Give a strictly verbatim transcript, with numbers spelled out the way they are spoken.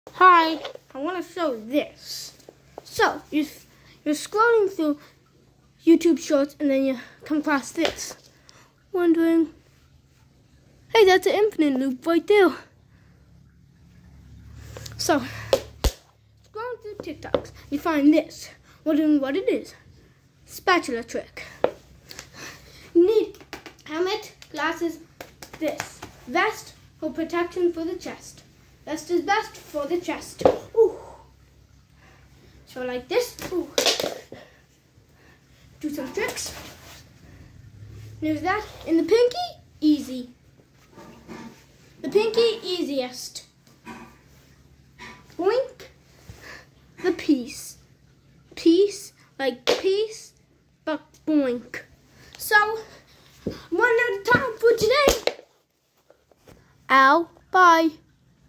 Hi, I want to show this. So, you're, you're scrolling through YouTube shorts and then you come across this. Wondering, hey, that's an infinite loop right there. So, scrolling through TikToks, you find this. Wondering what it is. Spatula trick. You need helmet, glasses, this. Vest for protection for the chest. Vest is best for the chest. Ooh. So like this. Ooh. Do some tricks. There's that. And the pinky, easy. The pinky, easiest.